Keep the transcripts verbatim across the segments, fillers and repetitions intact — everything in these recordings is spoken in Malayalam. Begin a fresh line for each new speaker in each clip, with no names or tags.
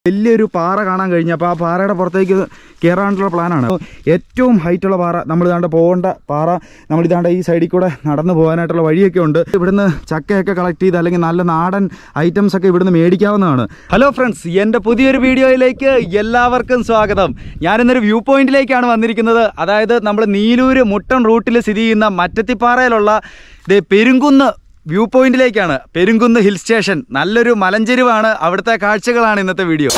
വലിയൊരു പാറ കാണാൻ കഴിഞ്ഞു. അപ്പോൾ ആ പാറയുടെ പുറത്തേക്ക് കയറാനുള്ള പ്ലാനാണ്. ഏറ്റവും ഹൈറ്റുള്ള പാറ, നമ്മൾ ഇതാണ്ട് പോകേണ്ട പാറ, നമ്മൾ ഇതാണ്ട് ഈ സൈഡിൽ കൂടെ നടന്നു പോകാനായിട്ടുള്ള വഴിയൊക്കെ ഉണ്ട്. ഇവിടുന്ന് ചക്കയൊക്കെ കളക്ട് ചെയ്ത് അല്ലെങ്കിൽ നല്ല നാടൻ ഐറ്റംസ് ഒക്കെ ഇവിടുന്ന് മേടിക്കാവുന്നതാണ്. ഹലോ ഫ്രണ്ട്സ്, എൻ്റെ പുതിയൊരു വീഡിയോയിലേക്ക് എല്ലാവർക്കും സ്വാഗതം. ഞാനിന്നൊരു വ്യൂ പോയിന്റിലേക്കാണ് വന്നിരിക്കുന്നത്. അതായത് നമ്മൾ നീലൂര് മുട്ടം റൂട്ടിൽ സ്ഥിതി ചെയ്യുന്ന മറ്റത്തിപ്പാറയിലുള്ള പെരുങ്കുന്ന് വ്യൂ പോയിന്റിലേക്കാണ്. പെരുങ്കുന്ന് ഹിൽ സ്റ്റേഷൻ, നല്ലൊരു മലഞ്ചെരിവാണ്. അവിടുത്തെ കാഴ്ചകളാണ് ഇന്നത്തെ വീഡിയോ.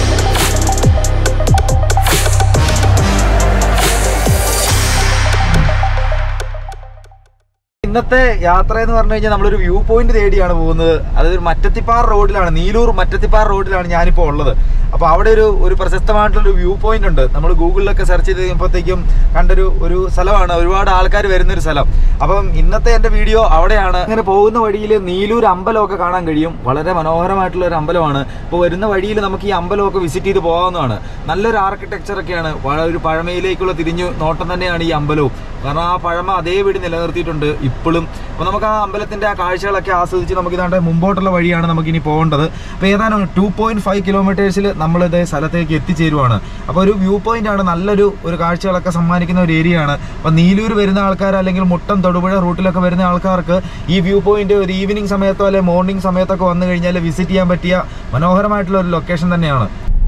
ഇന്നത്തെ യാത്ര എന്ന് പറഞ്ഞു കഴിഞ്ഞാൽ നമ്മളൊരു വ്യൂ പോയിന്റ് തേടിയാണ് പോകുന്നത്. അതായത് മറ്റത്തിപ്പാറ റോഡിലാണ്, നീലൂർ മറ്റത്തിപ്പാറ റോഡിലാണ് ഞാനിപ്പോൾ ഉള്ളത്. അപ്പോൾ അവിടെ ഒരു ഒരു പ്രശസ്തമായിട്ടുള്ളൊരു വ്യൂ പോയിന്റ് ഉണ്ട്. നമ്മൾ ഗൂഗിളിലൊക്കെ സെർച്ച് ചെയ്ത് കഴിയുമ്പോഴത്തേക്കും കണ്ടൊരു ഒരു സ്ഥലമാണ്, ഒരുപാട് ആൾക്കാർ വരുന്നൊരു സ്ഥലം. അപ്പം ഇന്നത്തെ എൻ്റെ വീഡിയോ അവിടെയാണ്. അങ്ങനെ പോകുന്ന വഴിയിൽ നീലൂർ അമ്പലമൊക്കെ കാണാൻ കഴിയും. വളരെ മനോഹരമായിട്ടുള്ള ഒരു അമ്പലമാണ്. അപ്പോൾ വരുന്ന വഴിയിൽ നമുക്ക് ഈ അമ്പലമൊക്കെ വിസിറ്റ് ചെയ്ത് പോകാവുന്നതാണ്. നല്ലൊരു ആർക്കിടെക്ചറൊക്കെയാണ്, ഒരു പഴമയിലേക്കുള്ള തിരിഞ്ഞു നോട്ടം തന്നെയാണ് ഈ അമ്പലവും. കാരണം ആ പഴമ അതേപടി നിലനിർത്തിയിട്ടുണ്ട് ഇപ്പോഴും. അപ്പോൾ നമുക്ക് ആ അമ്പലത്തിൻ്റെ ആ കാഴ്ചകളൊക്കെ ആസ്വദിച്ച് നമുക്ക് ഇതാണ്ട് മുമ്പോട്ടുള്ള വഴിയാണ് നമുക്കിനി പോകേണ്ടത്. അപ്പോൾ ഏതാനും ടു പോയിൻറ്റ് ഫൈവ് കിലോമീറ്റേഴ്സിൽ നമ്മൾ ഇതേ സ്ഥലത്തേക്ക് എത്തിച്ചേരുവാണ്. അപ്പോൾ ഒരു വ്യൂ പോയിന്റ് ആണ്, നല്ലൊരു ഒരു കാഴ്ചകളൊക്കെ സമ്മാനിക്കുന്ന ഒരു ഏരിയ ആണ്. അപ്പോൾ നീലൂർ വരുന്ന ആൾക്കാർ അല്ലെങ്കിൽ മുട്ടം തൊടുപുഴ റൂട്ടിലൊക്കെ വരുന്ന ആൾക്കാർക്ക് ഈ വ്യൂ പോയിന്റ് ഒരു ഈവനിങ് സമയത്തോ അല്ലെങ്കിൽ മോർണിംഗ് സമയത്തൊക്കെ വന്നു കഴിഞ്ഞാൽ വിസിറ്റ് ചെയ്യാൻ പറ്റിയ മനോഹരമായിട്ടുള്ള ഒരു ലൊക്കേഷൻ തന്നെയാണ്.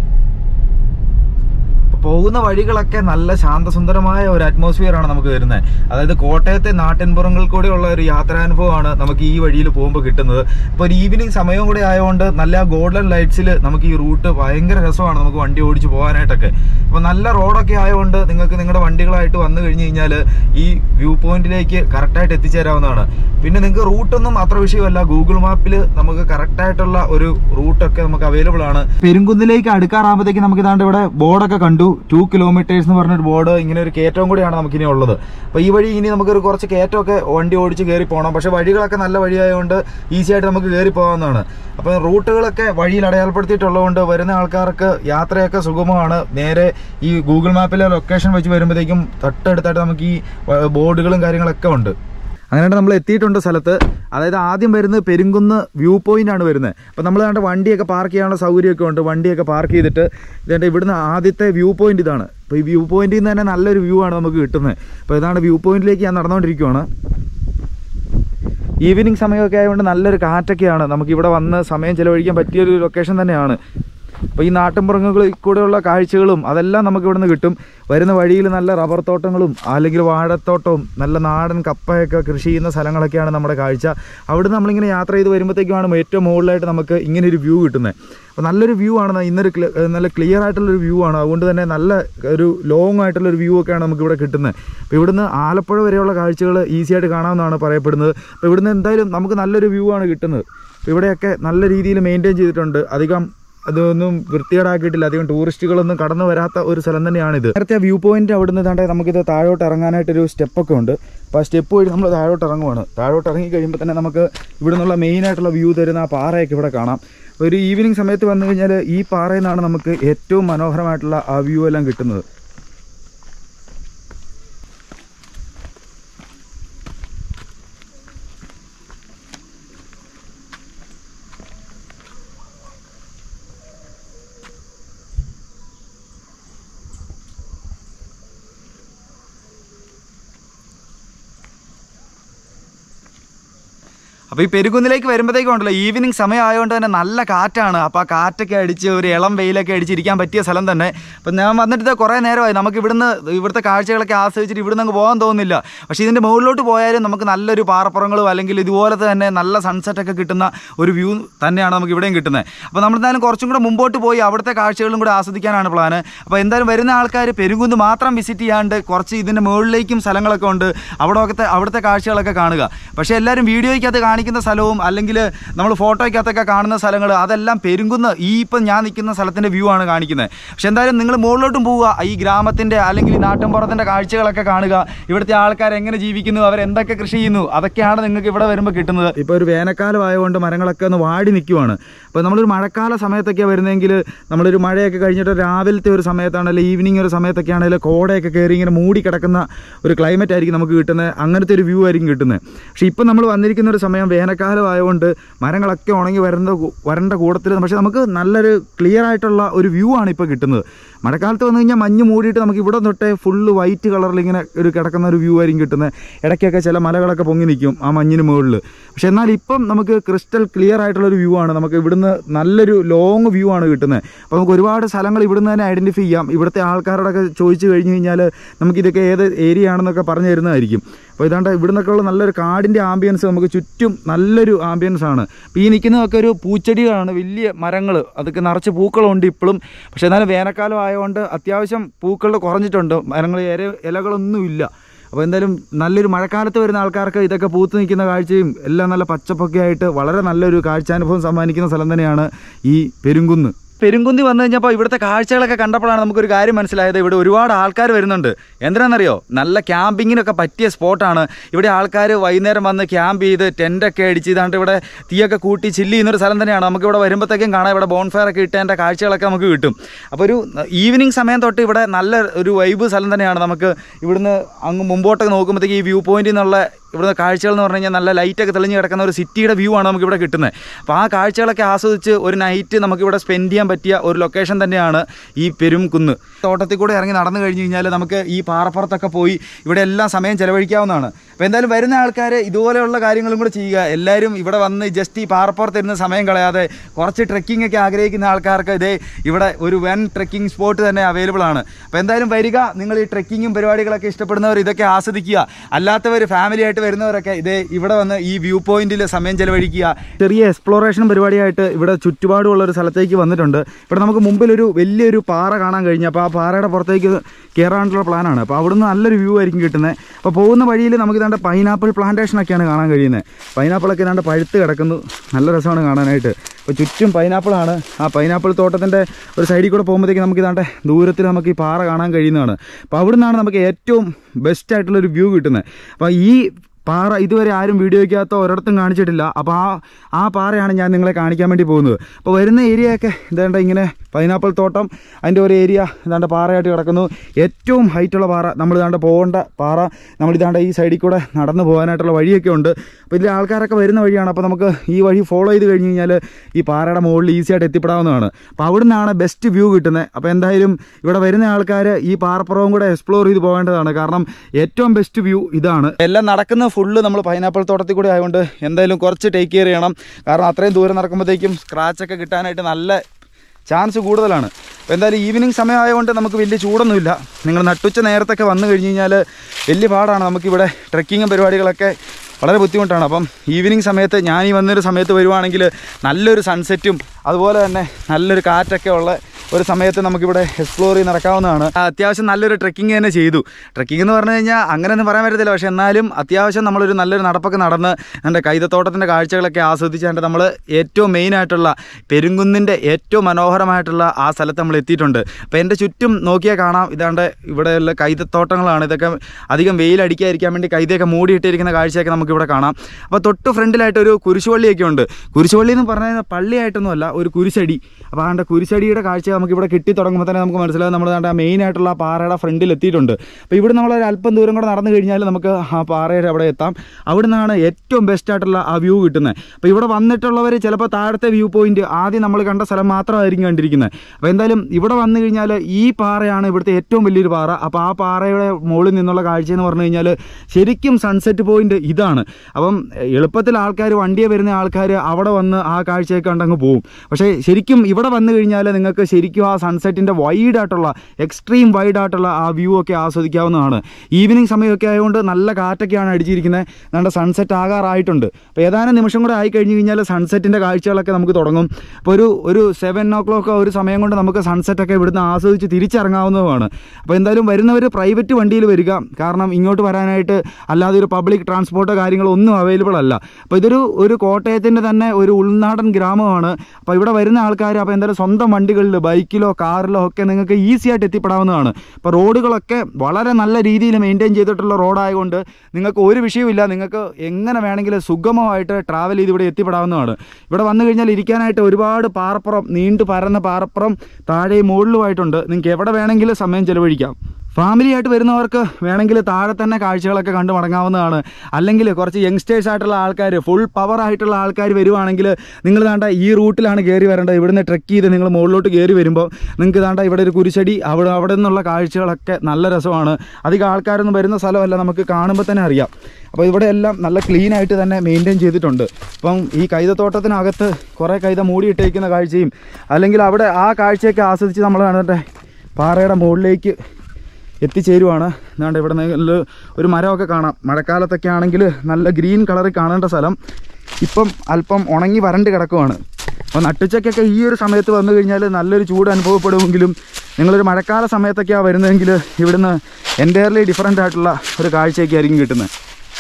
പോകുന്ന വഴികളൊക്കെ നല്ല ശാന്തസുന്ദരമായ ഒരു അറ്റ്മോസ്ഫിയർ ആണ് നമുക്ക് വരുന്നത്. അതായത് കോട്ടയത്തെ നാട്ടിൻപുറങ്ങളിൽ കൂടെയുള്ള ഒരു യാത്രാനുഭവമാണ് നമുക്ക് ഈ വഴിയിൽ പോകുമ്പോൾ കിട്ടുന്നത്. ഇപ്പോൾ ഒരു ഈവനിങ് സമയവും കൂടെ ആയതുകൊണ്ട് നല്ല ഗോൾഡൻ ലൈറ്റ്സിൽ നമുക്ക് ഈ റൂട്ട് ഭയങ്കര രസമാണ് നമുക്ക് വണ്ടി ഓടിച്ച് പോകാനായിട്ടൊക്കെ. അപ്പോൾ നല്ല റോഡൊക്കെ ആയതുകൊണ്ട് നിങ്ങൾക്ക് നിങ്ങളുടെ വണ്ടികളായിട്ട് വന്നു കഴിഞ്ഞ് കഴിഞ്ഞാൽ ഈ വ്യൂ പോയിന്റിലേക്ക് കറക്റ്റായിട്ട് എത്തിച്ചേരാവുന്നതാണ്. പിന്നെ നിങ്ങൾക്ക് റൂട്ടൊന്നും അത്ര വിഷയമല്ല, ഗൂഗിൾ മാപ്പിൽ നമുക്ക് കറക്റ്റായിട്ടുള്ള ഒരു റൂട്ടൊക്കെ നമുക്ക് അവൈലബിൾ ആണ്. പെരുങ്കുന്നിലേക്ക് അടുക്കാറാകുമ്പോഴത്തേക്ക് നമുക്ക് ഇതാണ്ട് ഇവിടെ ബോർഡൊക്കെ കണ്ടു. ടു കിലോമീറ്റേഴ്സ് എന്ന് പറഞ്ഞൊരു ബോർഡ്, ഇങ്ങനെ ഒരു കയറ്റവും കൂടിയാണ് നമുക്കിനി ഉള്ളത്. അപ്പോൾ ഈ വഴി ഇനി നമുക്കൊരു കുറച്ച് കയറ്റമൊക്കെ വണ്ടി ഓടിച്ച് കയറി പോകണം. പക്ഷേ വഴികളൊക്കെ നല്ല വഴിയായതുകൊണ്ട് ഈസി ആയിട്ട് നമുക്ക് കയറി പോകാവുന്നതാണ്. അപ്പോൾ റൂട്ടുകളൊക്കെ വഴിയിൽ അടയാളപ്പെടുത്തിയിട്ടുള്ളതുകൊണ്ട് വരുന്ന ആൾക്കാർക്ക് യാത്രയൊക്കെ സുഗമമാണ്. നേരെ ഈ ഗൂഗിൾ മാപ്പിലെ ലൊക്കേഷൻ വെച്ച് വരുമ്പോഴത്തേക്കും തൊട്ടടുത്തായിട്ട് നമുക്ക് ഈ ബോർഡുകളും കാര്യങ്ങളൊക്കെ ഉണ്ട്. അങ്ങനെയാണ് നമ്മൾ എത്തിയിട്ടുണ്ട് സ്ഥലത്ത്. അതായത് ആദ്യം വരുന്നത് പെരുങ്കുന്ന് വ്യൂ പോയിന്റ് ആണ് വരുന്നത്. അപ്പോൾ നമ്മൾ കണ്ട വണ്ടിയൊക്കെ പാർക്ക് ചെയ്യാനുള്ള സൗകര്യമൊക്കെ ഉണ്ട്. വണ്ടിയൊക്കെ പാർക്ക് ചെയ്തിട്ട് ഇതേണ്ട ഇവിടുന്ന് ആദ്യത്തെ വ്യൂ പോയിന്റ് ഇതാണ്. അപ്പോൾ ഈ വ്യൂ പോയിന്റിൽ നിന്ന് തന്നെ നല്ലൊരു വ്യൂ ആണ് നമുക്ക് കിട്ടുന്നത്. അപ്പോൾ ഇതാണ് വ്യൂ പോയിന്റിലേക്ക് ഞാൻ നടന്നുകൊണ്ടിരിക്കുകയാണ്. ഈവനിങ് സമയമൊക്കെ ആയതുകൊണ്ട് നല്ലൊരു കാറ്റൊക്കെയാണ്. നമുക്കിവിടെ വന്ന് സമയം ചിലവഴിക്കാൻ പറ്റിയൊരു ലൊക്കേഷൻ തന്നെയാണ്. അപ്പോൾ ഈ നാട്ടിൻപുറങ്ങളിൽ കൂടെയുള്ള കാഴ്ചകളും അതെല്ലാം നമുക്ക് ഇവിടുന്ന് കിട്ടും. വരുന്ന വഴിയിൽ നല്ല റബ്ബർ തോട്ടങ്ങളും അല്ലെങ്കിൽ വാഴത്തോട്ടവും നല്ല നാടൻ കപ്പയൊക്കെ കൃഷി ചെയ്യുന്ന സ്ഥലങ്ങളൊക്കെയാണ് നമ്മുടെ കാഴ്ച. അവിടുന്ന് നമ്മളിങ്ങനെ യാത്ര ചെയ്ത് വരുമ്പോഴത്തേക്കുമാണ് ഏറ്റവും മുകളിലായിട്ട് നമുക്ക് ഇങ്ങനെ ഒരു വ്യൂ കിട്ടുന്നത്. അപ്പോൾ നല്ലൊരു വ്യൂ ആണ്, ഇന്നൊരു നല്ല ക്ലിയർ ആയിട്ടുള്ളൊരു വ്യൂ ആണ്. അതുകൊണ്ട് തന്നെ നല്ല ഒരു ലോങ് ആയിട്ടുള്ളൊരു വ്യൂ ഒക്കെയാണ് നമുക്കിവിടെ കിട്ടുന്നത്. അപ്പോൾ ഇവിടുന്ന് ആലപ്പുഴ വരെയുള്ള കാഴ്ചകൾ ഈസി ആയിട്ട് കാണാമെന്നാണ് പറയപ്പെടുന്നത്. അപ്പോൾ ഇവിടുന്ന് എന്തായാലും നമുക്ക് നല്ലൊരു വ്യൂ ആണ് കിട്ടുന്നത്. അപ്പോൾ ഇവിടെയൊക്കെ നല്ല രീതിയിൽ മെയിൻറ്റെയിൻ ചെയ്തിട്ടുണ്ട്. അധികം അതൊന്നും വൃത്തികേടാക്കിയിട്ടില്ല. അധികം ടൂറിസ്റ്റുകളൊന്നും കടന്നു വരാത്ത ഒരു സ്ഥലം തന്നെയാണിത്. നേരത്തെ വ്യൂ പോയിന്റ് അവിടെ നിന്ന് താണ്ടെ നമുക്കിത് താഴോട്ട് ഇറങ്ങാനായിട്ടൊരു സ്റ്റെപ്പൊക്കെ ഉണ്ട്. അപ്പോൾ ആ സ്റ്റെപ്പ് വഴി നമ്മൾ താഴോട്ട് ഇറങ്ങുവാണ്. താഴോട്ട് ഇറങ്ങി കഴിയുമ്പോൾ തന്നെ നമുക്ക് ഇവിടെ നിന്നുള്ള മെയിനായിട്ടുള്ള വ്യൂ തരുന്ന ആ പാറയൊക്കെ ഇവിടെ കാണാം. ഒരു ഈവനിങ് സമയത്ത് വന്നു കഴിഞ്ഞാൽ ഈ പാറയിൽ നിന്നാണ് നമുക്ക് ഏറ്റവും മനോഹരമായിട്ടുള്ള ആ വ്യൂ എല്ലാം കിട്ടുന്നത്. അപ്പോൾ ഈ പെരുകുന്നിലേക്ക് വരുമ്പോഴത്തേക്കും ഉണ്ടല്ലോ, ഈവനിങ് സമയം ആയതുകൊണ്ട് തന്നെ നല്ല കാറ്റാണ്. അപ്പോൾ ആ കാറ്റൊക്കെ അടിച്ച് ഒരു ഇളം വെയിലൊക്കെ അടിച്ചിരിക്കാൻ പറ്റിയ സ്ഥലം തന്നെ. അപ്പം ഞാൻ വന്നിട്ട് കുറേ നേരമായി. നമുക്ക് ഇവിടുന്ന് ഇവിടുത്തെ കാഴ്ചകളൊക്കെ ആസ്വദിച്ചിട്ട് ഇവിടുന്ന് അങ്ങ് പോകാൻ തോന്നുന്നില്ല. പക്ഷേ ഇതിൻ്റെ മുകളിലോട്ട് പോയാലും നമുക്ക് നല്ലൊരു പാറപ്പുറങ്ങളും അല്ലെങ്കിൽ ഇതുപോലത്തെ തന്നെ നല്ല സൺസെറ്റൊക്കെ കിട്ടുന്ന ഒരു വ്യൂ തന്നെയാണ് നമുക്ക് ഇവിടെയും കിട്ടുന്നത്. അപ്പോൾ നമ്മളെന്തായാലും കുറച്ചും കൂടെ മുമ്പോട്ട് പോയി അവിടുത്തെ കാഴ്ചകളും കൂടെ ആസ്വദിക്കാനാണ് പ്ലാന്. അപ്പോൾ എന്തായാലും വരുന്ന ആൾക്കാർ പെരുങ്കുന്ന് മാത്രം വിസിറ്റ് ചെയ്യാണ്ട് കുറച്ച് ഇതിൻ്റെ മുകളിലേക്കും സ്ഥലങ്ങളൊക്കെ ഉണ്ട്, അവിടെയൊക്കെ അവിടുത്തെ കാഴ്ചകളൊക്കെ കാണുക. പക്ഷേ എല്ലാവരും വീഡിയോയ്ക്കകത്ത് കാണി കാണിക്കുന്ന സ്ഥലവും അല്ലെങ്കിൽ നമ്മൾ ഫോട്ടോയ്ക്കകത്തൊക്കെ കാണുന്ന സ്ഥലങ്ങൾ അതെല്ലാം പെരുങ്കുന്ന് ഈ ഇപ്പം ഞാൻ നിൽക്കുന്ന സ്ഥലത്തിൻ്റെ വ്യൂ ആണ് കാണിക്കുന്നത്. പക്ഷെ എന്തായാലും നിങ്ങൾ മുകളിലോട്ടും പോവുക, ഈ ഗ്രാമത്തിൻ്റെ അല്ലെങ്കിൽ നാട്ടിൻപുറത്തിൻ്റെ കാഴ്ചകളൊക്കെ കാണുക, ഇവിടുത്തെ ആൾക്കാർ എങ്ങനെ ജീവിക്കുന്നു, അവരെന്തൊക്കെ കൃഷി ചെയ്യുന്നു, അതൊക്കെയാണ് നിങ്ങൾക്ക് ഇവിടെ വരുമ്പോൾ കിട്ടുന്നത്. ഇപ്പോൾ ഒരു വേനൽക്കാലം ആയതുകൊണ്ട് മരങ്ങളൊക്കെ ഒന്ന് വാടി നിൽക്കുവാണ്. അപ്പോൾ നമ്മളൊരു മഴക്കാല സമയത്തൊക്കെയാണ് വരുന്നതെങ്കിൽ നമ്മളൊരു മഴയൊക്കെ കഴിഞ്ഞിട്ട് രാവിലത്തെ ഒരു സമയത്താണെങ്കിൽ ഈവനിങ് ഒരു സമയത്തൊക്കെ ആണെങ്കിൽ കോടയൊക്കെ കയറി ഇങ്ങനെ മൂടി കിടക്കുന്ന ഒരു ക്ലൈമറ്റ് ആയിരിക്കും നമുക്ക് കിട്ടുന്നത്. അങ്ങനത്തെ ഒരു വ്യൂ ആയിരിക്കും കിട്ടുന്നത്. പക്ഷേ ഇപ്പം നമ്മൾ വന്നിരിക്കുന്ന ഒരു സമയം വേനൽക്കാലം ആയതുകൊണ്ട് മരങ്ങളൊക്കെ ഉണങ്ങി വരുന്ന വരേണ്ട കൂടത്തിൽ പക്ഷേ നമുക്ക് നല്ലൊരു ക്ലിയർ ആയിട്ടുള്ള ഒരു വ്യൂ ആണ് ഇപ്പോൾ കിട്ടുന്നത്. മഴക്കാലത്ത് വന്നു കഴിഞ്ഞാൽ മഞ്ഞ് മൂടിയിട്ട് നമുക്ക് ഇവിടെ തൊട്ടേ ഫുള്ള് വൈറ്റ് കളറിൽ ഇങ്ങനെ ഒരു കിടക്കുന്ന ഒരു വ്യൂ ആയിരിക്കും കിട്ടുന്നത്. ഇടയ്ക്കൊക്കെ ചില മലകളൊക്കെ പൊങ്ങി നിൽക്കും ആ മഞ്ഞിന് മുകളിൽ. പക്ഷെ എന്നാൽ ഇപ്പം നമുക്ക് ക്രിസ്റ്റൽ ക്ലിയർ ആയിട്ടുള്ളൊരു വ്യൂ ആണ്. നമുക്ക് ഇവിടുന്ന് നല്ലൊരു ലോങ് വ്യൂ ആണ് കിട്ടുന്നത്. അപ്പോൾ നമുക്ക് ഒരുപാട് സ്ഥലങ്ങൾ ഇവിടുന്ന് തന്നെ ഐഡൻറ്റിഫൈ ചെയ്യാം. ഇവിടുത്തെ ആൾക്കാരോടൊക്കെ ചോദിച്ചു കഴിഞ്ഞ് കഴിഞ്ഞാൽ നമുക്കിതൊക്കെ ഏത് ഏരിയ ആണെന്നൊക്കെ പറഞ്ഞു തരുന്നതായിരിക്കും. അപ്പോൾ ഇതാണ്ട് ഇവിടുന്നൊക്കെ ഉള്ള നല്ലൊരു കാടിൻ്റെ ആംബിയൻസ് നമുക്ക് ചുറ്റും നല്ലൊരു ആംബിയൻസ് ആണ്. അപ്പോൾ ഈ നിൽക്കുന്നതൊക്കെ ഒരു പൂച്ചെടികളാണ്, വലിയ മരങ്ങൾ, അതൊക്കെ നിറച്ച് പൂക്കളുണ്ട് ഇപ്പോഴും. പക്ഷേ എന്നാലും വേനൽക്കാലം ആയതുകൊണ്ട് അത്യാവശ്യം പൂക്കളുടെ കുറഞ്ഞിട്ടുണ്ട്, മരങ്ങൾ ഇല ഇലകളൊന്നുമില്ല. അപ്പോൾ എന്തായാലും നല്ലൊരു മഴക്കാലത്ത് വരുന്ന ആൾക്കാർക്ക് ഇതൊക്കെ പൂത്ത് നിൽക്കുന്ന കാഴ്ചയും എല്ലാം നല്ല പച്ചപ്പൊക്കെ ആയിട്ട് വളരെ നല്ലൊരു കാഴ്ചാനുഭവം സമ്മാനിക്കുന്ന സ്ഥലം തന്നെയാണ് ഈ പെരുങ്കുന്ന്. പെരുങ്കുന്തി വന്നു കഴിഞ്ഞപ്പോൾ ഇവിടുത്തെ കാഴ്ചകളൊക്കെ കണ്ടപ്പോഴാണ് നമുക്കൊരു കാര്യം മനസ്സിലായത്. ഇവിടെ ഒരുപാട് ആൾക്കാർ വരുന്നുണ്ട്. എന്തിനാണെന്നറിയോ, നല്ല ക്യാമ്പിങ്ങിനൊക്കെ പറ്റിയ സ്പോട്ടാണ്. ഇവിടെ ആൾക്കാർ വൈകുന്നേരം വന്ന് ക്യാമ്പ് ചെയ്ത് ടെൻ്റൊക്കെ അടിച്ച് ഇതാണ്ട് ഇവിടെ തീയൊക്കെ കൂട്ടി ചില്ല് ചെയ്യുന്നൊരു സ്ഥലം തന്നെയാണ്. നമുക്ക് ഇവിടെ വരുമ്പോഴത്തേക്കും കാണാം ഇവിടെ ബോൺഫയർ ഒക്കെ ഇട്ടതിൻ്റെ കാഴ്ചകളൊക്കെ നമുക്ക് കിട്ടും. അപ്പോൾ ഒരു ഈവനിങ് സമയം തൊട്ട് ഇവിടെ നല്ല ഒരു വൈബ് സ്ഥലം തന്നെയാണ്. നമുക്ക് ഇവിടുന്ന് അങ്ങ് മുമ്പോട്ടൊക്കെ നോക്കുമ്പോഴത്തേക്ക് ഈ വ്യൂ പോയിന്റിൽ നിന്നുള്ള ഇവിടുത്തെ കാഴ്ചകൾ എന്ന് പറഞ്ഞു കഴിഞ്ഞാൽ നല്ല ലൈറ്റൊക്കെ തെളിഞ്ഞ് കിടക്കുന്ന ഒരു സിറ്റിയുടെ വ്യൂ ആണ് നമുക്കിവിടെ കിട്ടുന്നത്. അപ്പോൾ ആ കാഴ്ചകളൊക്കെ ആസ്വദിച്ച് ഒരു നൈറ്റ് നമുക്കിവിടെ സ്പെൻഡ് ചെയ്യാൻ പറ്റിയ ഒരു ലൊക്കേഷൻ തന്നെയാണ് ഈ പെരുംകുന്ന്. തോട്ടത്തിൽ കൂടെ ഇറങ്ങി നടന്നു കഴിഞ്ഞ് കഴിഞ്ഞാൽ നമുക്ക് ഈ പാറപ്പുറത്തൊക്കെ പോയി ഇവിടെ എല്ലാം സമയം ചിലവഴിക്കാവുന്നതാണ്. അപ്പോൾ എന്തായാലും വരുന്ന ആൾക്കാർ ഇതുപോലെയുള്ള കാര്യങ്ങളും കൂടെ ചെയ്യുക. എല്ലാവരും ഇവിടെ വന്ന് ജസ്റ്റ് ഈ പാറപ്പുറത്തിരുന്ന് സമയം കളയാതെ കുറച്ച് ട്രെക്കിംഗ് ഒക്കെ ആഗ്രഹിക്കുന്ന ആൾക്കാർക്ക് ഇതേ ഇവിടെ ഒരു വൻ ട്രെക്കിംഗ് സ്പോട്ട് തന്നെ അവൈലബിൾ ആണ്. അപ്പോൾ എന്തായാലും വരിക, നിങ്ങൾ ഈ ട്രെക്കിങ്ങും പരിപാടികളൊക്കെ ഇഷ്ടപ്പെടുന്നവർ ഇതൊക്കെ ആസ്വദിക്കുക. അല്ലാത്തവർ ഫാമിലി ആയിട്ട് വരുന്നവരൊക്കെ ഇതേ ഇവിടെ വന്ന് ഈ വ്യൂ പോയിന്റിൽ സമയം ചെലവഴിക്കുക. ചെറിയ എക്സ്പ്ലോറേഷൻ പരിപാടിയായിട്ട് ഇവിടെ ചുറ്റുപാടുള്ള ഒരു സ്ഥലത്തേക്ക് വന്നിട്ടുണ്ട്. ഇവിടെ നമുക്ക് മുമ്പിലൊരു വലിയൊരു പാറ കാണാൻ കഴിഞ്ഞു. അപ്പോൾ ആ പാറയുടെ പുറത്തേക്ക് കയറാനുള്ള പ്ലാനാണ്. അപ്പോൾ അവിടുന്ന് നല്ലൊരു വ്യൂ ആയിരിക്കും കിട്ടുന്നത്. അപ്പോൾ പോകുന്ന വഴിയിൽ നമുക്ക് ഇതാണ്ട് പൈനാപ്പിൾ പ്ലാന്റേഷനൊക്കെയാണ് കാണാൻ കഴിയുന്നത്. പൈനാപ്പിളൊക്കെ ഇതാണ്ട് പഴുത്ത് കിടക്കുന്നു, നല്ല രസമാണ് കാണാനായിട്ട്. അപ്പോൾ ചുറ്റും പൈനാപ്പിളാണ്. ആ പൈനാപ്പിൾ തോട്ടത്തിൻ്റെ ഒരു സൈഡിൽ കൂടെ പോകുമ്പോഴത്തേക്ക് നമുക്ക് ഇതാണ്ട് ദൂരത്തിൽ നമുക്ക് ഈ പാറ കാണാൻ കഴിയുന്നതാണ്. അപ്പോൾ അവിടുന്നാണ് നമുക്ക് ഏറ്റവും ബെസ്റ്റ് ആയിട്ടുള്ളൊരു വ്യൂ കിട്ടുന്നത്. അപ്പോൾ ഈ പാറ ഇതുവരെ ആരും വീഡിയോയ്ക്കകത്തോ ഒരിടത്തും കാണിച്ചിട്ടില്ല. അപ്പോൾ ആ ആ പാറയാണ് ഞാൻ നിങ്ങളെ കാണിക്കാൻ വേണ്ടി പോകുന്നത്. അപ്പോൾ വരുന്ന ഏരിയയൊക്കെ ഇതാണ്ട് ഇങ്ങനെ പൈനാപ്പിൾ തോട്ടം, അതിൻ്റെ ഒരു ഏരിയ ഇതാണ്ട് പാറയായിട്ട് കിടക്കുന്നു. ഏറ്റവും ഹൈറ്റുള്ള പാറ, നമ്മൾ ഇതാണ്ട് പോകേണ്ട പാറ, നമ്മളിതാണ്ട് ഈ സൈഡിൽ കൂടെ നടന്നു പോകാനായിട്ടുള്ള വഴിയൊക്കെ ഉണ്ട്. അപ്പോൾ ഇതിൽ ആൾക്കാരൊക്കെ വരുന്ന വഴിയാണ്. അപ്പോൾ നമുക്ക് ഈ വഴി ഫോളോ ചെയ്ത് കഴിഞ്ഞ് കഴിഞ്ഞാൽ ഈ പാറയുടെ മുകളിൽ ഈസി ആയിട്ട് എത്തിപ്പെടാവുന്നതാണ്. അപ്പോൾ അവിടെ നിന്നാണ് ബെസ്റ്റ് വ്യൂ കിട്ടുന്നത്. അപ്പോൾ എന്തായാലും ഇവിടെ വരുന്ന ആൾക്കാർ ഈ പാറപ്പുറവും കൂടെ എക്സ്പ്ലോർ ചെയ്ത് പോകേണ്ടതാണ്. കാരണം ഏറ്റവും ബെസ്റ്റ് വ്യൂ ഇതാണ്. എല്ലാം നടക്കുന്ന ഫുള്ള് നമ്മൾ പൈനാപ്പിൾ തോട്ടത്തിൽ കൂടെ ആയതുകൊണ്ട് എന്തായാലും കുറച്ച് ടേക്ക് കെയർ ചെയ്യണം. കാരണം അത്രയും ദൂരം നടക്കുമ്പോഴത്തേക്കും സ്ക്രാച്ചൊക്കെ കിട്ടാനായിട്ട് നല്ല ചാൻസ് കൂടുതലാണ്. അപ്പോൾ എന്തായാലും ഈവനിങ് സമയമായതുകൊണ്ട് നമുക്ക് വലിയ ചൂടൊന്നുമില്ല. നിങ്ങൾ നട്ടുച്ച നേരത്തൊക്കെ വന്നു കഴിഞ്ഞ് കഴിഞ്ഞാൽ വലിയ പാടാണ്. നമുക്കിവിടെ ട്രെക്കിങ്ങും പരിപാടികളൊക്കെ വളരെ ബുദ്ധിമുട്ടാണ്. അപ്പം ഈവനിങ് സമയത്ത് ഞാൻ ഈ വന്നൊരു സമയത്ത് വരുവാണെങ്കിൽ നല്ലൊരു സൺസെറ്റും അതുപോലെ തന്നെ നല്ലൊരു കാറ്റൊക്കെ ഉള്ള ഒരു സമയത്ത് നമുക്കിവിടെ എക്സ്പ്ലോർ ചെയ്ത് നടക്കാവുന്നതാണ്. അത്യാവശ്യം നല്ലൊരു ട്രെക്കിങ് തന്നെ ചെയ്തു. ട്രെക്കിംഗ് എന്ന് പറഞ്ഞു കഴിഞ്ഞാൽ അങ്ങനെയൊന്നും പറയാൻ പറ്റത്തില്ല. പക്ഷേ എന്നാലും അത്യാവശ്യം നമ്മളൊരു നല്ലൊരു നടപ്പൊക്കെ നടന്ന് എൻ്റെ കൈതത്തോട്ടത്തിൻ്റെ കാഴ്ചകളൊക്കെ ആസ്വദിച്ചാണ്ട് നമ്മൾ ഏറ്റവും മെയിനായിട്ടുള്ള പെരുങ്കുന്നിൻ്റെ ഏറ്റവും മനോഹരമായിട്ടുള്ള ആ സ്ഥലത്ത് നമ്മൾ എത്തിയിട്ടുണ്ട്. അപ്പോൾ എൻ്റെ ചുറ്റും നോക്കിയാൽ കാണാം ഇതാണ്ട് ഇവിടെയുള്ള കൈതത്തോട്ടങ്ങളാണ്. ഇതൊക്കെ അധികം വെയിലടിക്കാതിരിക്കാൻ വേണ്ടി കൈതയൊക്കെ മൂടിയിട്ടിരിക്കുന്ന കാഴ്ചയൊക്കെ നമുക്കിവിടെ കാണാം. അപ്പോൾ തൊട്ട് ഫ്രണ്ടിലായിട്ടൊരു കുരിശുപള്ളിയൊക്കെ ഉണ്ട്. കുരിശുപള്ളി എന്ന് പറഞ്ഞാൽ പള്ളിയായിട്ടൊന്നുമല്ല, ഒരു കുരിശടി. അപ്പോൾ അതിൻ്റെ കുരിശടിയുടെ കാഴ്ച നമുക്കിവിടെ കിട്ടി തുടങ്ങുമ്പോൾ തന്നെ നമുക്ക് മനസ്സിലാകും നമ്മൾ ആ മെയിനായിട്ടുള്ള പാറയുടെ ഫ്രണ്ടിൽ എത്തിയിട്ടുണ്ട്. അപ്പോൾ ഇവിടെ നമ്മളൊരു അല്പം ദൂരം കൂടെ നടന്നു കഴിഞ്ഞാൽ നമുക്ക് ആ പാറയുടെ അവിടെ എത്താം. അവിടെ നിന്നാണ് ഏറ്റവും ബെസ്റ്റ് ആയിട്ടുള്ള ആ വ്യൂ കിട്ടുന്നത്. അപ്പോൾ ഇവിടെ വന്നിട്ടുള്ളവർ ചിലപ്പോൾ താഴത്തെ വ്യൂ പോയിന്റ് ആദ്യം നമ്മൾ കണ്ട സ്ഥലം മാത്രമായിരിക്കും കണ്ടിരിക്കുന്നത്. അപ്പോൾ എന്തായാലും ഇവിടെ വന്നു കഴിഞ്ഞാൽ ഈ പാറയാണ് ഇവിടുത്തെ ഏറ്റവും വലിയൊരു പാറ. അപ്പോൾ ആ പാറയുടെ മുകളിൽ നിന്നുള്ള കാഴ്ച എന്ന് പറഞ്ഞു കഴിഞ്ഞാൽ ശരിക്കും സൺസെറ്റ് പോയിന്റ് ഇതാണ്. അപ്പം എളുപ്പത്തിൽ ആൾക്കാർ വണ്ടിയെ വരുന്ന ആൾക്കാർ അവിടെ വന്ന് ആ കാഴ്ചയൊക്കെ കണ്ടങ്ങ് പോകും. പക്ഷേ ശരിക്കും ഇവിടെ വന്നു കഴിഞ്ഞാൽ നിങ്ങൾക്ക് ശരിക്കും ആ സൺസെറ്റിൻ്റെ വൈഡായിട്ടുള്ള എക്സ്ട്രീം വൈഡായിട്ടുള്ള ആ വ്യൂ ഒക്കെ ആസ്വദിക്കാവുന്നതാണ്. ഈവനിങ് സമയമൊക്കെ ആയതുകൊണ്ട് നല്ല കാറ്റൊക്കെയാണ് അടിച്ചിരിക്കുന്നത്. നമ്മുടെ സൺസെറ്റ് ആകാറായിട്ടുണ്ട്. അപ്പോൾ ഏതാനും നിമിഷം കൂടെ ആയി കഴിഞ്ഞ് കഴിഞ്ഞാൽ സൺസെറ്റിൻ്റെ കാഴ്ചകളൊക്കെ നമുക്ക് തുടങ്ങും. അപ്പോൾ ഒരു ഒരു സെവൻ ഓ ക്ലോക്ക് ഒരു സമയം കൊണ്ട് നമുക്ക് സൺസെറ്റൊക്കെ ഇവിടുന്ന് ആസ്വദിച്ച് തിരിച്ചിറങ്ങാവുന്നതുമാണ്. അപ്പോൾ എന്തായാലും വരുന്നവർ പ്രൈവറ്റ് വണ്ടിയിൽ വരിക. കാരണം ഇങ്ങോട്ട് വരാനായിട്ട് അല്ലാതെ ഒരു പബ്ലിക് ട്രാൻസ്പോർട്ടോ കാര്യങ്ങളോ ഒന്നും അവൈലബിൾ അല്ല. അപ്പോൾ ഇതൊരു ഒരു കോട്ടയത്തിൻ്റെ തന്നെ ഒരു ഉൾനാടൻ ഗ്രാമമാണ്. അപ്പോൾ ഇവിടെ വരുന്ന ആൾക്കാർ അപ്പോൾ എന്തായാലും സ്വന്തം വണ്ടികളിൽ ബൈക്കിലോ കാറിലോ ഒക്കെ നിങ്ങൾക്ക് ഈസി ആയിട്ട് എത്തിപ്പെടാവുന്നതാണ്. ഇപ്പോൾ റോഡുകളൊക്കെ വളരെ നല്ല രീതിയിൽ മെയിൻറ്റെയിൻ ചെയ്തിട്ടുള്ള റോഡായതുകൊണ്ട് നിങ്ങൾക്ക് ഒരു വിഷയമില്ല, നിങ്ങൾക്ക് എങ്ങനെ വേണമെങ്കിലും സുഗമമായിട്ട് ട്രാവൽ ചെയ്ത് ഇവിടെ എത്തിപ്പെടാവുന്നതാണ്. ഇവിടെ വന്നു കഴിഞ്ഞാൽ ഇരിക്കാനായിട്ട് ഒരുപാട് പാറപ്പുറം, നീണ്ടു പരന്ന പാറപ്പുറം താഴെയും മുകളിലുമായിട്ടുണ്ട്. നിങ്ങൾക്ക് എവിടെ വേണമെങ്കിലും സമയം ചിലവഴിക്കാം. ഫാമിലി ആയിട്ട് വരുന്നവർക്ക് വേണമെങ്കിൽ താഴെ തന്നെ കാഴ്ചകളൊക്കെ കണ്ടു മടങ്ങാവുന്നതാണ്. അല്ലെങ്കിൽ കുറച്ച് യങ്സ്റ്റേഴ്സ് ആയിട്ടുള്ള ആൾക്കാർ, ഫുൾ പവർ ആയിട്ടുള്ള ആൾക്കാർ വരുവാണെങ്കിൽ നിങ്ങൾ താണ്ട ഈ റൂട്ടിലാണ് കയറി വരേണ്ടത്. ഇവിടുന്ന് ട്രെക്ക് ചെയ്ത് നിങ്ങൾ മുകളിലോട്ട് കയറി വരുമ്പോൾ നിങ്ങൾക്ക് താണ്ട ഇവിടെ ഒരു കുരിശടി, അവിടെ അവിടെ നിന്നുള്ള കാഴ്ചകളൊക്കെ നല്ല രസമാണ്. അധികം ആൾക്കാരൊന്നും വരുന്ന സ്ഥലമല്ല, നമുക്ക് കാണുമ്പോൾ തന്നെ അറിയാം. അപ്പോൾ ഇവിടെ എല്ലാം നല്ല ക്ലീൻ ആയിട്ട് തന്നെ മെയിൻറ്റെയിൻ ചെയ്തിട്ടുണ്ട്. അപ്പം ഈ കൈതത്തോട്ടത്തിനകത്ത് കുറേ കൈത മൂടിയിട്ടേക്കുന്ന കാഴ്ചയും അല്ലെങ്കിൽ അവിടെ ആ കാഴ്ചയൊക്കെ ആസ്വദിച്ച് നമ്മൾ കണ്ടിട്ട് പാറയുടെ മുകളിലേക്ക് എത്തിച്ചേരുവാണ്. എന്നാണ്ട് ഇവിടെ നല്ല ഒരു മരമൊക്കെ കാണാം. മഴക്കാലത്തൊക്കെ ആണെങ്കിൽ നല്ല ഗ്രീൻ കളറിൽ കാണേണ്ട സ്ഥലം ഇപ്പം അല്പം ഉണങ്ങി വരണ്ട് കിടക്കുവാണ്. അപ്പോൾ നട്ടുച്ചയ്ക്കൊക്കെ ഈ ഒരു സമയത്ത് വന്നു കഴിഞ്ഞാൽ നല്ലൊരു ചൂട് അനുഭവപ്പെടുമെങ്കിലും നിങ്ങളൊരു മഴക്കാല സമയത്തൊക്കെയാണ് വരുന്നതെങ്കിൽ ഇവിടുന്ന് എൻറ്റയർലി ഡിഫറൻ്റ് ആയിട്ടുള്ള ഒരു കാഴ്ചയൊക്കെ ആയിരിക്കും കിട്ടുന്നത്.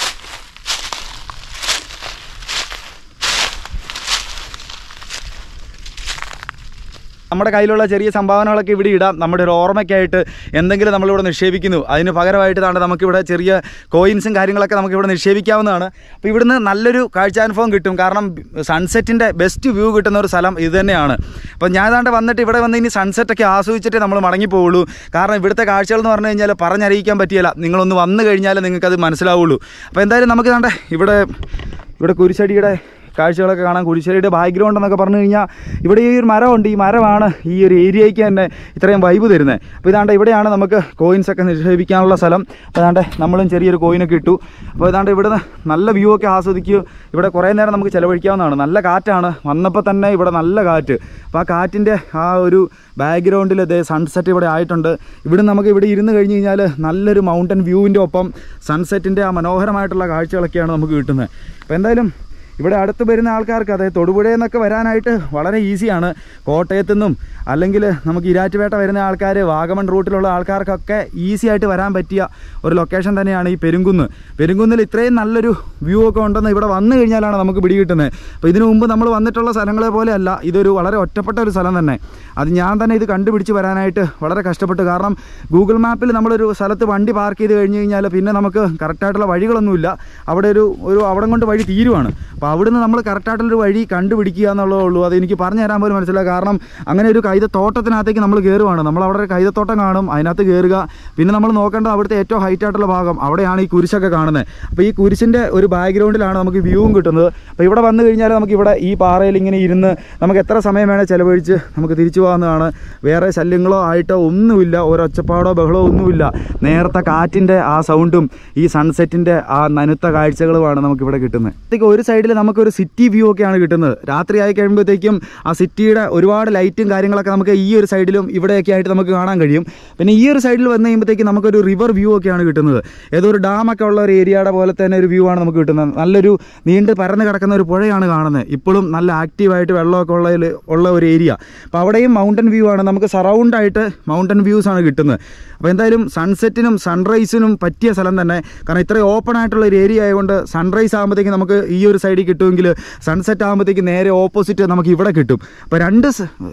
നമ്മുടെ കയ്യിലുള്ള ചെറിയ സംഭാവനകളൊക്കെ ഇവിടെ ഇടാം. നമ്മുടെ ഒരു ഓർമ്മയ്ക്കായിട്ട് എന്തെങ്കിലും നമ്മളിവിടെ നിക്ഷേപിക്കുന്നു, അതിന് പകരമായിട്ടാണ് നമുക്കിവിടെ ചെറിയ കോയിൻസും കാര്യങ്ങളൊക്കെ നമുക്കിവിടെ നിക്ഷേപിക്കാവുന്നതാണ്. അപ്പോൾ ഇവിടുന്ന് നല്ലൊരു കാഴ്ചാനുഭവം കിട്ടും. കാരണം സൺസെറ്റിൻ്റെ ബെസ്റ്റ് വ്യൂ കിട്ടുന്ന ഒരു സ്ഥലം ഇത് തന്നെയാണ്. അപ്പോൾ ഞാൻ ഏതാണ്ട് വന്നിട്ട് ഇവിടെ വന്ന് ഇനി സൺസെറ്റൊക്കെ ആസ്വദിച്ചിട്ടേ നമ്മൾ മടങ്ങിപ്പോവുള്ളൂ. കാരണം ഇവിടുത്തെ കാഴ്ചകൾ എന്ന് പറഞ്ഞു കഴിഞ്ഞാൽ പറഞ്ഞറിയിക്കാൻ പറ്റിയല്ല. നിങ്ങളൊന്ന് വന്നു കഴിഞ്ഞാൽ നിങ്ങൾക്കത് മനസ്സിലാവുള്ളൂ. അപ്പോൾ എന്തായാലും നമുക്ക് താണ്ടെ ഇവിടെ ഇവിടെ കുരിശടിയുടെ കാഴ്ചകളൊക്കെ കാണാം. കുരിശടിയുടെ ബാക്ക്ഗ്രൗണ്ട് എന്നൊക്കെ പറഞ്ഞു കഴിഞ്ഞാൽ ഇവിടെ ഈ ഒരു മരമുണ്ട്. ഈ മരമാണ് ഈ ഒരു ഏരിയയ്ക്ക് തന്നെ ഇത്രയും വൈബ് തരുന്നത്. അപ്പോൾ ഇതാണ്ട് ഇവിടെയാണ് നമുക്ക് കോയിൻസൊക്കെ നിക്ഷേപിക്കാനുള്ള സ്ഥലം. അപ്പോൾ അതാണ്ട് നമ്മളും ചെറിയൊരു കോയിനൊക്കെ ഇട്ടു. അപ്പോൾ ഇതാണ്ട് ഇവിടെ നല്ല വ്യൂ ഒക്കെ ആസ്വദിക്കുക. ഇവിടെ കുറേ നേരം നമുക്ക് ചിലവഴിക്കാവുന്നതാണ്. നല്ല കാറ്റാണ്, വന്നപ്പോൾ തന്നെ ഇവിടെ നല്ല കാറ്റ്. അപ്പോൾ ആ കാറ്റിൻ്റെ ആ ഒരു ബാക്ക്ഗ്രൗണ്ടിൽ ഇതേ സൺസെറ്റ് ഇവിടെ ആയിട്ടുണ്ട്. ഇവിടെ നമുക്ക് ഇവിടെ ഇരുന്ന് കഴിഞ്ഞ് കഴിഞ്ഞാൽ നല്ലൊരു മൗണ്ടൻ വ്യൂവിൻ്റെ ഒപ്പം സൺസെറ്റിൻ്റെ ആ മനോഹരമായിട്ടുള്ള കാഴ്ചകളൊക്കെയാണ് നമുക്ക് കിട്ടുന്നത്. അപ്പോൾ എന്തായാലും ഇവിടെ അടുത്ത് വരുന്ന ആൾക്കാർക്ക്, അതായത് തൊടുപുഴയിൽ നിന്നൊക്കെ വരാനായിട്ട് വളരെ ഈസിയാണ്. കോട്ടയത്തു നിന്നും അല്ലെങ്കിൽ നമുക്ക് ഇരാറ്റുപേട്ട വരുന്ന ആൾക്കാർ, വാഗമൺ റൂട്ടിലുള്ള ആൾക്കാർക്കൊക്കെ ഈസി ആയിട്ട് വരാൻ പറ്റിയ ഒരു ലൊക്കേഷൻ തന്നെയാണ് ഈ പെരുങ്കുന്ന്. പെരുങ്കുന്നിൽ ഇത്രയും നല്ലൊരു വ്യൂ ഒക്കെ ഉണ്ടെന്ന് ഇവിടെ വന്നു കഴിഞ്ഞാലാണ് നമുക്ക് പിടികിട്ടുന്നത്. അപ്പോൾ ഇതിനു മുമ്പ് നമ്മൾ വന്നിട്ടുള്ള സ്ഥലങ്ങളെ പോലെയല്ല, ഇതൊരു വളരെ ഒറ്റപ്പെട്ട ഒരു സ്ഥലം തന്നെ. അത് ഞാൻ തന്നെ ഇത് കണ്ടുപിടിച്ച് വരാനായിട്ട് വളരെ കഷ്ടപ്പെട്ടു. കാരണം ഗൂഗിൾ മാപ്പിൽ നമ്മളൊരു സ്ഥലത്ത് വണ്ടി പാർക്ക് ചെയ്ത് കഴിഞ്ഞ് കഴിഞ്ഞാൽ പിന്നെ നമുക്ക് കറക്റ്റായിട്ടുള്ള വഴികളൊന്നുമില്ല. അവിടെ ഒരു ഒരു അവിടെ കൊണ്ട് വഴി തീരുവാണ്. അപ്പോൾ അവിടുന്ന് നമ്മൾ കറക്റ്റായിട്ടുള്ളൊരു വഴി കണ്ടുപിടിക്കുക എന്നുള്ളതേ ഉള്ളൂ. അതെനിക്ക് പറഞ്ഞു തരാൻ പോലും മനസ്സിലായി. കാരണം അങ്ങനെ ഒരു കൈതത്തോട്ടത്തിനകത്തേക്ക് നമ്മൾ കയറുവാണ്. നമ്മൾ അവിടെ ഒരു കൈതത്തോട്ടം കാണും, അതിനകത്ത് കയറുക. പിന്നെ നമ്മൾ നോക്കേണ്ടത് അവിടുത്തെ ഏറ്റവും ഹൈറ്റ് ആയിട്ടുള്ള ഭാഗം, അവിടെയാണ് ഈ കുരിശൊക്കെ കാണുന്നത്. അപ്പോൾ ഈ കുരിശിൻ്റെ ഒരു ബാക്ക്ഗ്രൗണ്ടിലാണ് നമുക്ക് വ്യൂവും കിട്ടുന്നത്. അപ്പോൾ ഇവിടെ വന്നു കഴിഞ്ഞാൽ നമുക്ക് ഇവിടെ ഈ പാറയിൽ ഇങ്ങനെ ഇരുന്ന് നമുക്ക് എത്ര സമയം വേണേൽ ചിലവഴിച്ച് നമുക്ക് തിരിച്ചു പോകാവുന്നതാണ്. വേറെ ശല്യങ്ങളോ ആയിട്ടോ ഒന്നുമില്ല, ഒരൊച്ചപ്പാടോ ബഹളോ ഒന്നുമില്ല. നേരത്തെ കാറ്റിൻ്റെ ആ സൗണ്ടും ഈ സൺസെറ്റിൻ്റെ ആ നനുത്ത കാഴ്ചകളുമാണ് നമുക്കിവിടെ കിട്ടുന്നത്. അതൊക്കെ ഒരു സൈഡിൽ നമുക്കൊരു സിറ്റി വ്യൂ ഒക്കെയാണ് കിട്ടുന്നത്. രാത്രി ആയി കഴിയുമ്പോഴത്തേക്കും ആ സിറ്റിയുടെ ഒരുപാട് ലൈറ്റും കാര്യങ്ങളൊക്കെ നമുക്ക് ഈ ഒരു സൈഡിലും ഇവിടെയൊക്കെ ആയിട്ട് നമുക്ക് കാണാൻ കഴിയും. പിന്നെ ഈ ഒരു സൈഡിൽ വന്നു കഴിയുമ്പോഴത്തേക്കും നമുക്കൊരു റിവർ വ്യൂ ഒക്കെയാണ് കിട്ടുന്നത്. ഏതോ ഒരു ഡാമൊക്കെ ഉള്ള ഒരു ഏരിയയുടെ പോലെ തന്നെ ഒരു വ്യൂ ആണ് നമുക്ക് കിട്ടുന്നത്. നല്ലൊരു നീണ്ട് പരന്ന് കിടക്കുന്ന ഒരു പുഴയാണ് കാണുന്നത്. ഇപ്പോഴും നല്ല ആക്റ്റീവായിട്ട് വെള്ളമൊക്കെ ഉള്ള ഉള്ള ഒരു ഏരിയ. അപ്പോൾ അവിടെയും മൗണ്ടൻ വ്യൂ ആണ്, നമുക്ക് സറൗണ്ടായിട്ട് മൗണ്ടൻ വ്യൂസ് ആണ് കിട്ടുന്നത്. അപ്പോൾ എന്തായാലും സൺസെറ്റിനും സൺറൈസിനും പറ്റിയ സ്ഥലം തന്നെ. കാരണം ഇത്രയും ഓപ്പൺ ആയിട്ടുള്ള ഒരു ഏരിയ ആയതുകൊണ്ട് സൺറൈസ് ആകുമ്പോഴത്തേക്കും നമുക്ക് ഈ ഒരു സൈഡിൽ കിട്ടുമെങ്കിൽ സൺസെറ്റ് ആകുമ്പോഴത്തേക്ക് നേരെ ഓപ്പോസിറ്റ് നമുക്ക് ഇവിടെ കിട്ടും. അപ്പോൾ രണ്ട്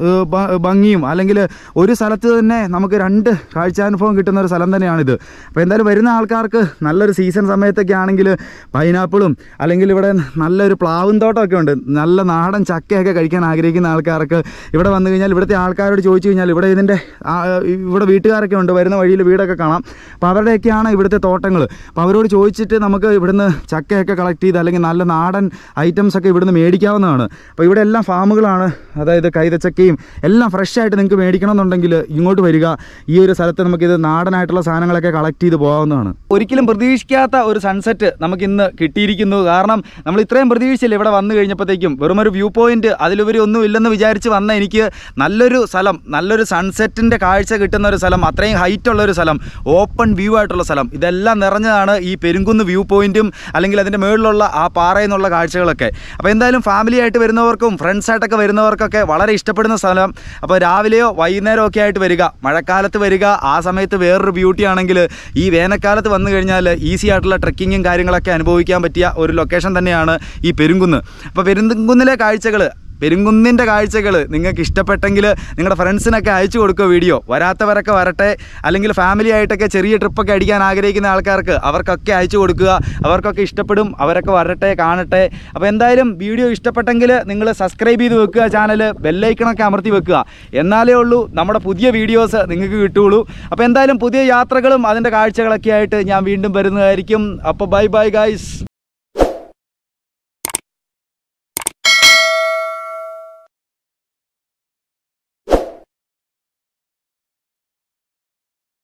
ഭംഗിയും അല്ലെങ്കിൽ ഒരു സ്ഥലത്ത് തന്നെ നമുക്ക് രണ്ട് കാഴ്ചാനുഭവം കിട്ടുന്ന ഒരു സ്ഥലം തന്നെയാണിത്. അപ്പോൾ എന്തായാലും വരുന്ന ആൾക്കാർക്ക് നല്ലൊരു സീസൺ സമയത്തൊക്കെ ആണെങ്കിൽ പൈനാപ്പിളും അല്ലെങ്കിൽ ഇവിടെ നല്ലൊരു പ്ലാവും തോട്ടമൊക്കെ ഉണ്ട്. നല്ല നാടൻ ചക്കയൊക്കെ കഴിക്കാൻ ആഗ്രഹിക്കുന്ന ആൾക്കാർക്ക് ഇവിടെ വന്നു കഴിഞ്ഞാൽ ഇവിടുത്തെ ആൾക്കാരോട് ചോദിച്ചു കഴിഞ്ഞാൽ ഇവിടെ ഇതിൻ്റെ ഇവിടെ വീട്ടുകാരൊക്കെ ഉണ്ട്, വരുന്ന വഴിയിൽ വീടൊക്കെ കാണാം. അപ്പോൾ അവരുടെയൊക്കെയാണ് ഇവിടുത്തെ തോട്ടങ്ങൾ. അപ്പോൾ അവരോട് ചോദിച്ചിട്ട് നമുക്ക് ഇവിടുന്ന് ചക്കയൊക്കെ കളക്ട് ചെയ്ത് അല്ലെങ്കിൽ നല്ല നാടൻ ഐറ്റംസ് ഒക്കെ ഇവിടുന്ന് മേടിക്കാവുന്നതാണ്. അപ്പോൾ ഇവിടെ എല്ലാം ഫാമുകളാണ്, അതായത് കൈതച്ചക്കയും എല്ലാം ഫ്രഷ് ആയിട്ട് നിങ്ങൾക്ക് മേടിക്കണമെന്നുണ്ടെങ്കിൽ ഇങ്ങോട്ട് വരിക. ഈ ഒരു സ്ഥലത്ത് നമുക്കിത് നാടനായിട്ടുള്ള സാധനങ്ങളൊക്കെ കളക്ട് ചെയ്ത് പോകാവുന്നതാണ്. ഒരിക്കലും പ്രതീക്ഷിക്കാത്ത ഒരു സൺസെറ്റ് നമുക്കിന്ന് കിട്ടിയിരിക്കുന്നു. കാരണം നമ്മൾ ഇത്രയും പ്രതീക്ഷിച്ചില്ല ഇവിടെ വന്നു കഴിഞ്ഞപ്പോഴത്തേക്കും. വെറും ഒരു വ്യൂ പോയിന്റ്, അതിലുപരി ഒന്നും ഇല്ലെന്ന് വിചാരിച്ച് വന്ന എനിക്ക് നല്ലൊരു സ്ഥലം, നല്ലൊരു സൺസെറ്റിൻ്റെ കാഴ്ച കിട്ടുന്ന ഒരു സ്ഥലം, അത്രയും ഹൈറ്റ് ഉള്ളൊരു സ്ഥലം, ഓപ്പൺ വ്യൂ ആയിട്ടുള്ള സ്ഥലം, ഇതെല്ലാം നിറഞ്ഞതാണ് ഈ പെരുങ്കുന്ന് വ്യൂ പോയിന്റും അല്ലെങ്കിൽ അതിൻ്റെ മുകളിലുള്ള ആ പാറയിൽ നിന്നുള്ള കാഴ്ചകളൊക്കെ. അപ്പോൾ എന്തായാലും ഫാമിലി ആയിട്ട് വരുന്നവർക്കും ഫ്രണ്ട്സായിട്ടൊക്കെ വരുന്നവർക്കൊക്കെ വളരെ ഇഷ്ടപ്പെടുന്ന സ്ഥലം. അപ്പോൾ രാവിലെയോ വൈകുന്നേരമോ ഒക്കെ ആയിട്ട് വരിക, മഴക്കാലത്ത് വരിക. ആ സമയത്ത് വേറൊരു ബ്യൂട്ടി ആണെങ്കിൽ ഈ വേനൽക്കാലത്ത് വന്നു കഴിഞ്ഞാൽ ഈസി ആയിട്ടുള്ള ട്രെക്കിങ്ങും കാര്യങ്ങളൊക്കെ അനുഭവിക്കാൻ പറ്റിയ ഒരു ലൊക്കേഷൻ തന്നെയാണ് ഈ പെരുങ്കുന്ന്. അപ്പോൾ പെരുങ്കുന്നിലെ കാഴ്ചകൾ പെരുങ്കുന്നിൻ്റെ കാഴ്ചകൾ നിങ്ങൾക്ക് ഇഷ്ടപ്പെട്ടെങ്കിൽ നിങ്ങളുടെ ഫ്രണ്ട്സിനൊക്കെ അയച്ചു കൊടുക്കുക വീഡിയോ. വരാത്തവരൊക്കെ വരട്ടെ, അല്ലെങ്കിൽ ഫാമിലി ആയിട്ടൊക്കെ ചെറിയ ട്രിപ്പൊക്കെ അടിക്കാൻ ആഗ്രഹിക്കുന്ന ആൾക്കാർക്ക് അവർക്കൊക്കെ അയച്ചു കൊടുക്കുക. അവർക്കൊക്കെ ഇഷ്ടപ്പെടും, അവരൊക്കെ വരട്ടെ, കാണട്ടെ. അപ്പോൾ എന്തായാലും വീഡിയോ ഇഷ്ടപ്പെട്ടെങ്കിൽ നിങ്ങൾ സബ്സ്ക്രൈബ് ചെയ്ത് വെക്കുക, ചാനൽ ബെല്ലൈക്കണൊക്കെ അമർത്തി വെക്കുക. എന്നാലേ ഉള്ളൂ നമ്മുടെ പുതിയ വീഡിയോസ് നിങ്ങൾക്ക് കിട്ടുകയുള്ളൂ. അപ്പോൾ എന്തായാലും പുതിയ യാത്രകളും അതിൻ്റെ കാഴ്ചകളൊക്കെ ആയിട്ട് ഞാൻ വീണ്ടും വരുന്നതായിരിക്കും. അപ്പോൾ ബൈ ബൈ ഗൈസ്.